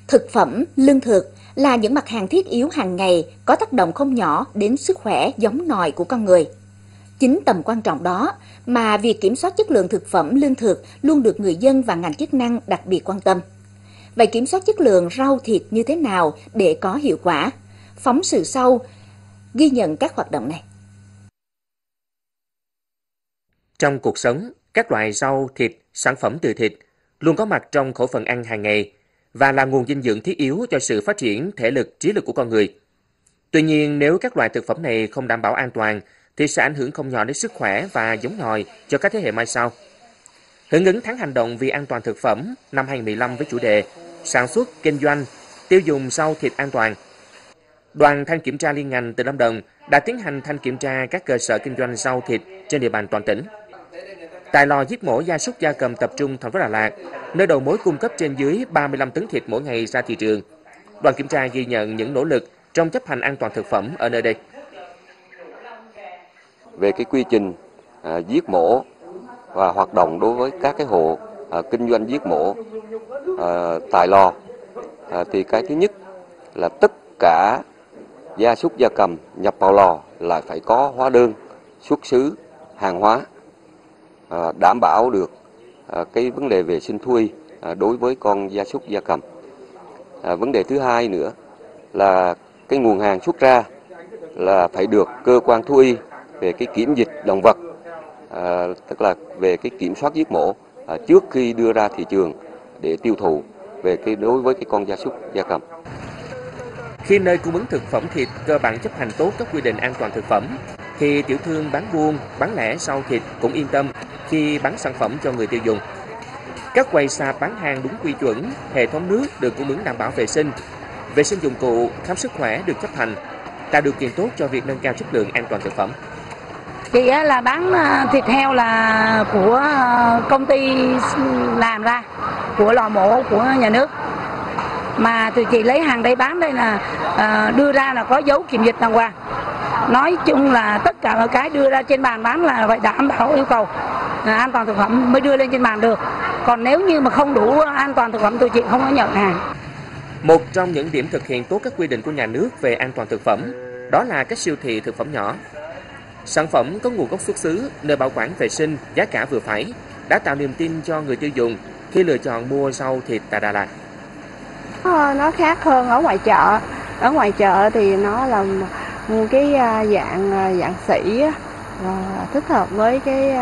Thực phẩm, lương thực là những mặt hàng thiết yếu hàng ngày có tác động không nhỏ đến sức khỏe giống nòi của con người. Chính tầm quan trọng đó mà việc kiểm soát chất lượng thực phẩm, lương thực luôn được người dân và ngành chức năng đặc biệt quan tâm. Vậy kiểm soát chất lượng rau thịt như thế nào để có hiệu quả? Phóng sự sau ghi nhận các hoạt động này. Trong cuộc sống, các loại rau, thịt, sản phẩm từ thịt luôn có mặt trong khẩu phần ăn hàng ngày và là nguồn dinh dưỡng thiết yếu cho sự phát triển thể lực, trí lực của con người. Tuy nhiên, nếu các loại thực phẩm này không đảm bảo an toàn thì sẽ ảnh hưởng không nhỏ đến sức khỏe và giống nòi cho các thế hệ mai sau. Hưởng ứng tháng hành động vì an toàn thực phẩm năm 2015 với chủ đề sản xuất, kinh doanh, tiêu dùng rau thịt an toàn, Đoàn thanh kiểm tra liên ngành tỉnh Lâm Đồng đã tiến hành thanh kiểm tra các cơ sở kinh doanh rau thịt trên địa bàn toàn tỉnh. Tại lò giết mổ gia súc gia cầm tập trung thành phố Đà Lạt, nơi đầu mối cung cấp trên dưới 35 tấn thịt mỗi ngày ra thị trường, đoàn kiểm tra ghi nhận những nỗ lực trong chấp hành an toàn thực phẩm ở nơi đây. Về cái quy trình giết mổ và hoạt động đối với các cái hộ kinh doanh giết mổ tại lò, thì cái thứ nhất là tất cả gia súc gia cầm nhập vào lò là phải có hóa đơn xuất xứ hàng hóa, đảm bảo được cái vấn đề vệ sinh thú y đối với con gia súc gia cầm. Vấn đề thứ hai nữa là cái nguồn hàng xuất ra là phải được cơ quan thú y về cái kiểm dịch động vật, tức là về cái kiểm soát giết mổ trước khi đưa ra thị trường để tiêu thụ về cái đối với cái con gia súc gia cầm. Khi nơi cung ứng thực phẩm thịt cơ bản chấp hành tốt các quy định an toàn thực phẩm, thì tiểu thương bán buôn, bán lẻ rau thịt cũng yên tâm khi bán sản phẩm cho người tiêu dùng. Các quầy sạp bán hàng đúng quy chuẩn, hệ thống nước được cung ứng đảm bảo vệ sinh dụng cụ, khám sức khỏe được chấp hành, tạo điều kiện tốt cho việc nâng cao chất lượng an toàn thực phẩm. Chị là bán thịt heo là của công ty làm ra, của lò mổ của nhà nước. Mà tụi chị lấy hàng đây bán đây là đưa ra là có dấu kiểm dịch đàng hoàng. Nói chung là tất cả mọi cái đưa ra trên bàn bán là phải đảm bảo yêu cầu an toàn thực phẩm mới đưa lên trên bàn được. Còn nếu như mà không đủ an toàn thực phẩm tụi chị không có nhận hàng. Một trong những điểm thực hiện tốt các quy định của nhà nước về an toàn thực phẩm đó là các siêu thị thực phẩm nhỏ. Sản phẩm có nguồn gốc xuất xứ, nơi bảo quản vệ sinh, giá cả vừa phải đã tạo niềm tin cho người tiêu dùng khi lựa chọn mua rau thịt tại Đà Lạt. Nó khác hơn ở ngoài chợ. Ở ngoài chợ thì nó là một cái dạng sỉ, thích hợp với cái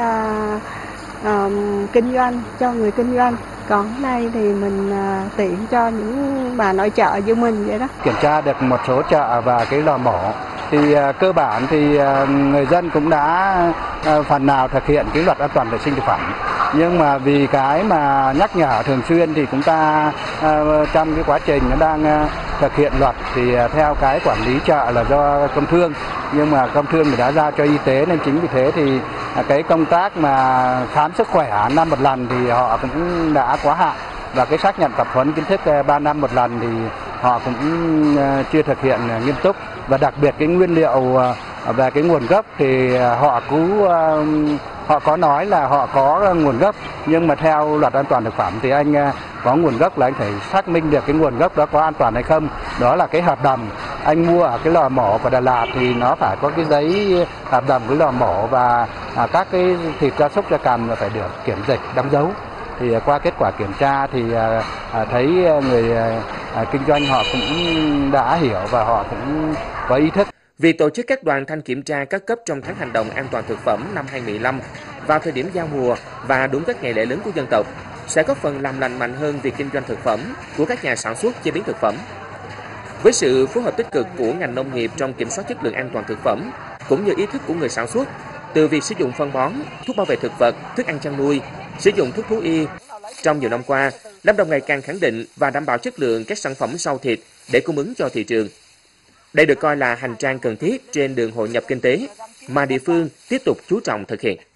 kinh doanh, cho người kinh doanh. Còn ở đây thì mình tiện cho những bà nội chợ như mình vậy đó. Kiểm tra được một số chợ và cái lò mổ thì cơ bản thì người dân cũng đã phần nào thực hiện cái luật an toàn vệ sinh thực phẩm. Nhưng mà vì cái mà nhắc nhở thường xuyên thì chúng ta trong cái quá trình nó đang thực hiện luật thì theo cái quản lý chợ là do công thương, nhưng mà công thương thì đã giao cho y tế, nên chính vì thế thì cái công tác mà khám sức khỏe năm một lần thì họ cũng đã quá hạn, và cái xác nhận tập huấn kiến thức 3 năm một lần thì họ cũng chưa thực hiện nghiêm túc. Và đặc biệt cái nguyên liệu về cái nguồn gốc thì họ có nói là họ có nguồn gốc, nhưng mà theo luật an toàn thực phẩm thì anh có nguồn gốc là anh phải xác minh được cái nguồn gốc đó có an toàn hay không. Đó là cái hợp đồng anh mua ở cái lò mổ của Đà Lạt thì nó phải có cái giấy hợp đồng với lò mổ, và các cái thịt gia súc gia cầm phải được kiểm dịch đóng dấu. Thì qua kết quả kiểm tra thì thấy người kinh doanh họ cũng đã hiểu và họ cũng có ý thức. Việc tổ chức các đoàn thanh kiểm tra các cấp trong tháng hành động an toàn thực phẩm năm 2015 vào thời điểm giao mùa và đúng các ngày lễ lớn của dân tộc sẽ góp phần làm lành mạnh hơn việc kinh doanh thực phẩm của các nhà sản xuất chế biến thực phẩm. Với sự phối hợp tích cực của ngành nông nghiệp trong kiểm soát chất lượng an toàn thực phẩm cũng như ý thức của người sản xuất, từ việc sử dụng phân bón, thuốc bảo vệ thực vật, thức ăn chăn nuôi, sử dụng thuốc thú y, trong nhiều năm qua, Lâm Đồng ngày càng khẳng định và đảm bảo chất lượng các sản phẩm rau thịt để cung ứng cho thị trường. Đây được coi là hành trang cần thiết trên đường hội nhập kinh tế mà địa phương tiếp tục chú trọng thực hiện.